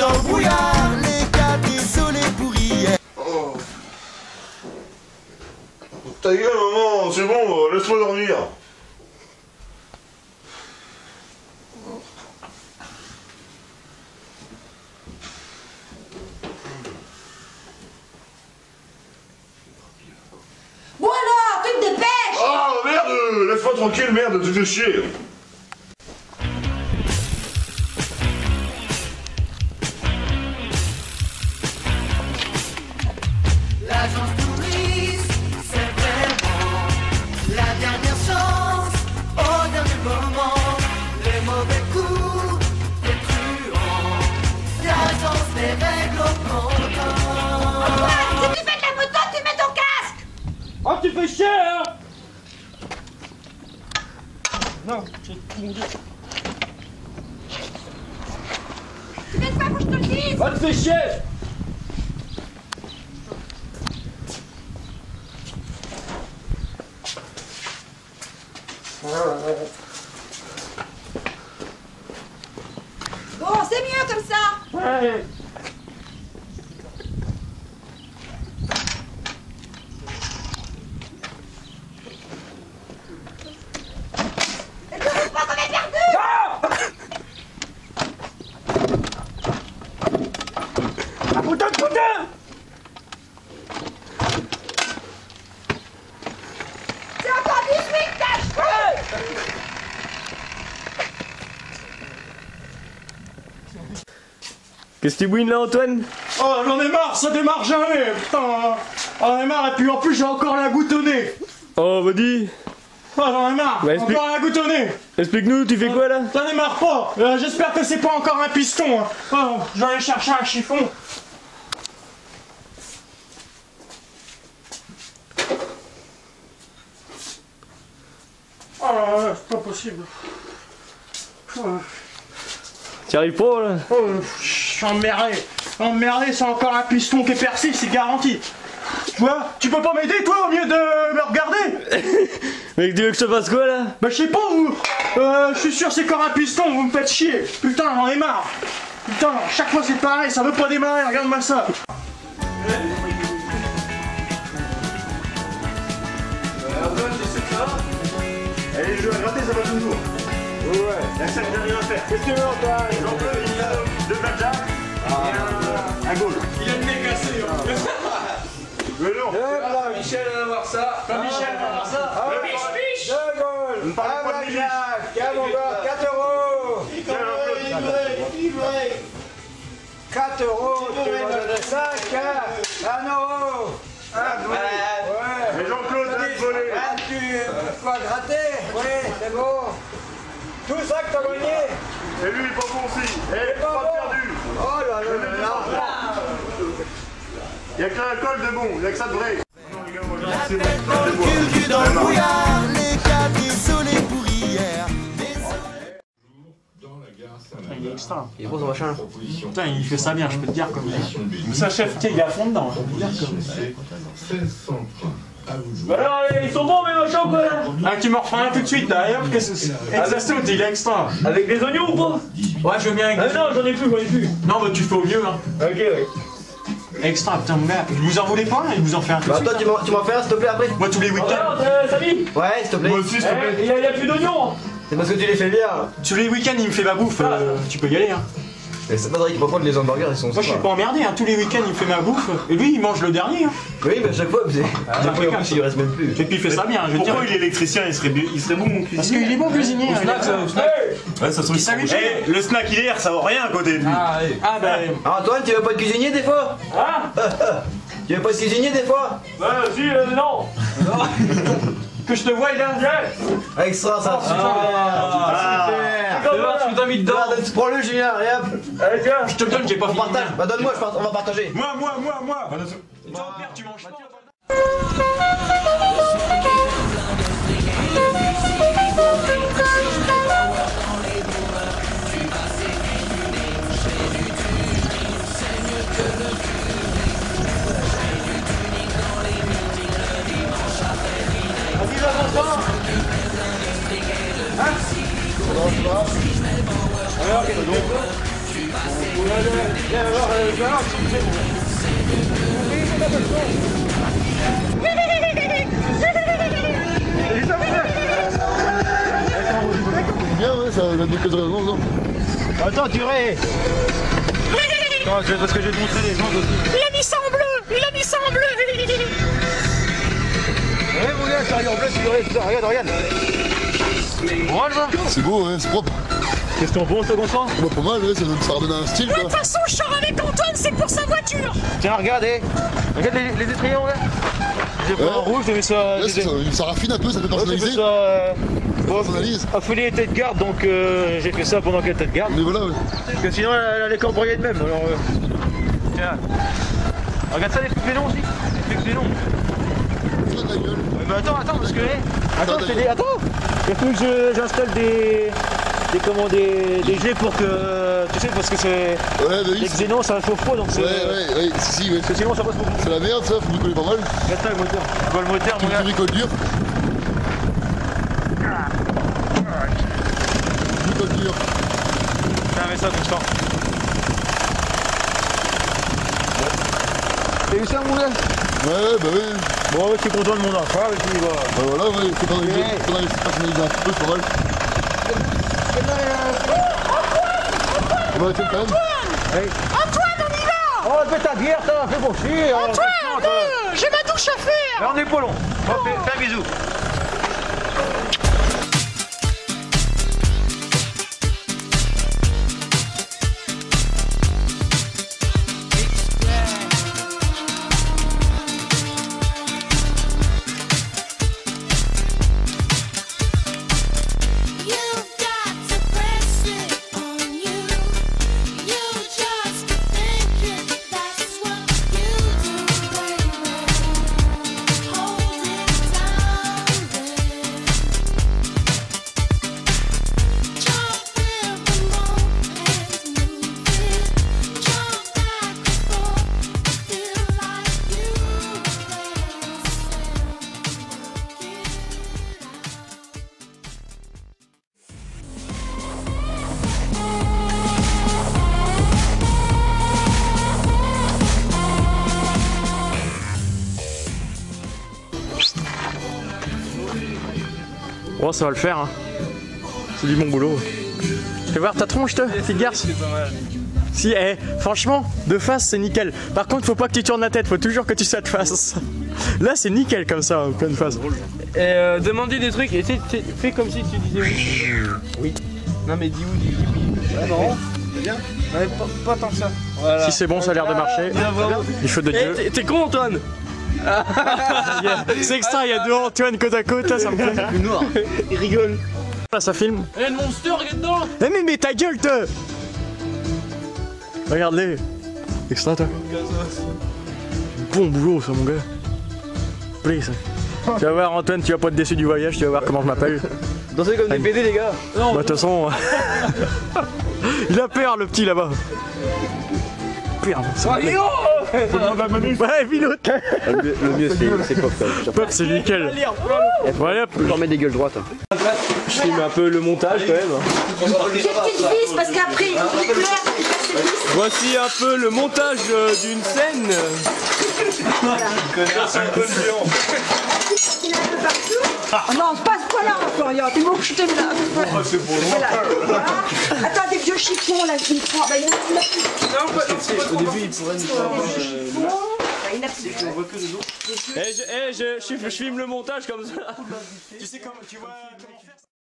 dans le brouillard, les gars désolés pour hier. Oh. Ta gueule, maman, c'est bon, laisse-moi dormir. Bon alors, tu te dépêches! Ah merde, laisse-moi tranquille, merde, tu fais chier. L'agence touriste, c'est vraiment la dernière chance. Au dernier moment, les mauvais coups, les truands. L'agence des règles au comptant. Antoine, si tu fais de la moto, tu mets ton casque! Oh, tu fais chier, hein! Non, c'est mon Dieu. Tu n'aides pas, faut que je te le dise! Oh, tu fais chier! Bon, c'est mieux comme ça! Ouais. Et tu roules pas comme un perdu! Ah, putain de putain! C'est encore 18 tâches! Qu'est-ce que tu bouines là, Antoine? Oh, j'en ai marre, ça démarre jamais! Putain! J'en ai marre, et puis en plus, j'ai encore la goutte au nez! Oh, vas-y, Oh, j'en ai marre! Bah, explique- Encore la goutte au nez! explique-nous, tu fais quoi là? Ça démarre pas! J'espère que c'est pas encore un piston! Hein. Oh, je vais aller chercher un chiffon! Oh là là, c'est pas possible! T'y arrives pas là? Oh, je suis emmerdé! Emmerdé, c'est encore un piston qui est percé, c'est garanti! Tu vois, tu peux pas m'aider toi au mieux de me regarder? Mec, tu veux que je te fasse quoi là? Bah je sais pas vous! Je suis sûr c'est encore un piston, vous me faites chier! Putain, j'en ai marre! Putain, chaque fois c'est pareil, ça veut pas démarrer, regarde-moi ça! Antoine, tu sais que ça va? Allez, les jeux à gratter, ça va toujours. Ouais. Y'a que ça que j'ai rien à faire. Qu'est-ce que tu veux, Antoine? Jean-Claude, il a deux blackjack et un goal. Il a le nez cassé! Mais non. Michel va voir ça! Pas Michel va voir ça! Biche! Deux goals, Ne parlez pas de musique. tiens mon gars, 4 euros, Tiens, Jean-Claude. 4 euros, tu m'en donnes 5, 1 euro. Ouais. Mais Jean-Claude, laisse voler. Ah, tu quoi gratter? Oui, c'est bon. Tout ça que t'as gagné. Et lui, il est pas bon aussi. Eh, pas pas bon. perdu. Oh là là là. Y'a que l'alcool de bon, y'a que ça de vrai. Non, les gars, moi, c'est bon. Dans le cul, dans le brouillard, les gars désolés pour hier. Il est extra! Il est bon ce machin. Putain, il fait ça bien, je peux te dire comme ça. Ça chef, tiens, il est à fond dedans, je peux te dire comme Bah alors, ils sont bons mes machins quoi là? Ah, tu me refais un tout de suite là, et hop, qu'est-ce que c'est? Exasto, il est extra! Avec des oignons ou pas? Ouais, je veux bien avec Ah non, j'en ai plus. Non, bah tu fais au mieux, hein! Ok, ouais. Extra, putain, mon gars, vous en voulez pas, il vous en fait un tout de Bah suite. toi tu m'en fais un s'il te plaît après. Moi, tous les week-ends, Alors, Samy? Ouais s'il te plaît. Moi aussi, s'il te plaît. Il y a plus d'oignons. C'est parce que tu les fais bien. tous les week-ends, il me fait ma bouffe, tu peux y aller, hein! Mais c'est pas vrai qu'il par contre les hamburgers ils sont Moi, je suis pas emmerdé, hein, tous les week-ends, il me fait ma bouffe, et lui, il mange le dernier, hein! Oui mais à chaque fois c'est. Après en plus il reste même plus. Et puis il fait ça bien, je veux dire. Pourquoi il est électricien? Il serait bon mon cuisinier. Parce qu'il est bon cuisinier, hein, Ouais, ça se trouve. savait Eh, le snack hier, ça vaut rien à côté de lui. Ah bah. Ah, Antoine tu veux pas de cuisinier des fois? Ah Tu veux pas de cuisinier des fois? Bah si, non. Que je te voie là! Extra ça, super. Super. Comme ça, Tu t'as mis dedans! Regarde, prends-le Julien, et hop. Allez, tiens. Je te le donne, j'ai pas On fini. partage. Bah donne-moi, on va partager. Moi. Toi, au pire, tu manges pas. Alors, qu'est-ce que Bien, ouais, ça va dire que non. Attends, durée. Non, c'est parce que je vais te montrer les gens aussi. Il a mis ça en bleu. Il a mis ça en bleu. Ouais, mon gars, ça arrive en bleu, regarde. Orange, là. C'est beau, ouais, c'est propre. Qu'est-ce qu'on pense, second temps? Ouais, pas mal, ouais, ça redonne un style, De quoi. toute façon, je sors avec Antoine, c'est pour sa voiture. Tiens, regarde les étrillons, là. J'ai pris Ouais. en rouge, j'ai mis ça. Ouais, ça raffine un peu, ça fait J'ai fait personnaliser. ça. Personnalise. Affilié tête garde, donc j'ai fait ça pendant qu'elle était de garde. Mais voilà, ouais. Parce que sinon elle allait cambrioler de même. Alors, tiens. Regarde ça, les trucs longs aussi. Les trucs longs. Fais de la gueule. Ouais, mais attends, parce que. Attends, Attends, il faut que j'installe des gelées pour que. Tu sais, parce que c'est. Ouais, bah oui. Les xénons, ça chauffe pas, donc c'est. Ouais, si, ouais. Parce que sinon ça passe beaucoup. C'est la merde, ça, faut bricoler pas mal. Regarde ça, le moteur. Tu vois le moteur, mon Tu gars. bricoles dur. Bricole dur. Tiens, mets ça, Constant. T'as vu ça, mon gars? Ouais, bah ouais. Bon, ouais, je suis content de mon enfant, et puis voilà. Bah voilà, ouais, faut pas personnaliser un petit peu, c'est pas mal. On va arrêter quand même. Antoine, on y va. Oh, fais ta bière, ça va, fais bon chier. Antoine, j'ai ma douche à faire. On est pas long. Fais un bisou. You've got to press it on you. You just think it, that's what you do, baby. Hold it down there. Jump in the moment, move it. Jump back and forth, feel like you Oh, ça va le faire, hein. C'est du bon boulot. Fais voir ta tronche, toi, petite garce. Si, franchement, de face, c'est nickel. Par contre, faut pas que tu tournes la tête, faut toujours que tu sois de face. Là, c'est nickel comme ça, en pleine face. Et demandez des trucs et fais comme si tu disais oui. Oui. Non mais dis oui. Ouais, non. Bien. Ouais, pas tant que ça. Voilà. Si c'est bon, ça a l'air de marcher. Il faut de Dieu. T'es con Antoine. C'est extra, il y a deux Antoine côte à côte, là, ça me plaît. Noir. Il rigole. Là, ça filme. Eh le monster, regarde dedans. Mais ta gueule, toi. Regarde-les. Extra, toi. Bon boulot, ça, mon gars. Please. Tu vas voir, Antoine, tu vas pas être déçu du voyage, tu vas voir comment je m'appelle. Dansez comme des PD, les gars. Bah, de toute façon. Il a peur, le petit là-bas. Peur, ça. Ouais, pilote. Le mieux, c'est Pop. Pop, c'est nickel. Voilà, J'en mets des gueules droites. Je filme un peu le montage quand même. J'ai petite vis parce qu'après il pleure. Voici un peu le montage d'une scène. Oh non, pas ce point-là, Florian, t'es bon que je te lave. c'est pour Voilà. Attends, des vieux chiffons là, il prend. Bah, il a plus. Au début, il pourrait nous faire. Il n'a plus. Je filme le montage comme ça. Tu sais comment tu vois comment faire ça.